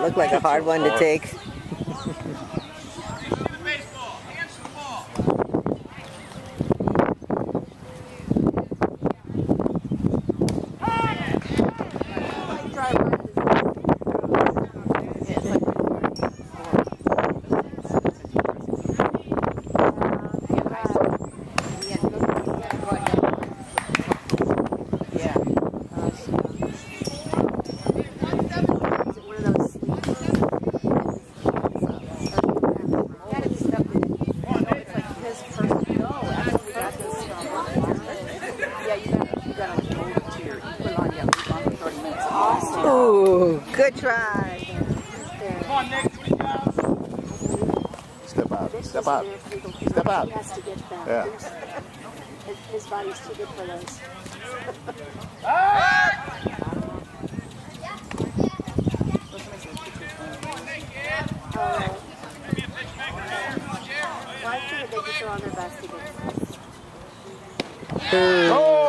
looked like a hard one to take. Ooh, good try. Come on, Nick. Step out. Step out. Step out. He has to get back. Yeah. His body's too good for those. Why couldn't they just throw on their best to get? Oh!